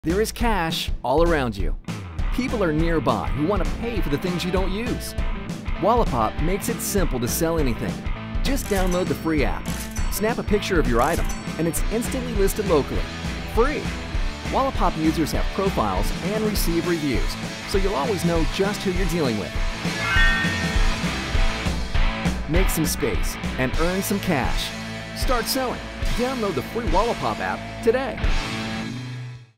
There is cash all around you. People are nearby who want to pay for the things you don't use. Wallapop makes it simple to sell anything. Just download the free app, snap a picture of your item, and it's instantly listed locally. Free! Wallapop users have profiles and receive reviews, so you'll always know just who you're dealing with. Make some space and earn some cash. Start selling. Download the free Wallapop app today.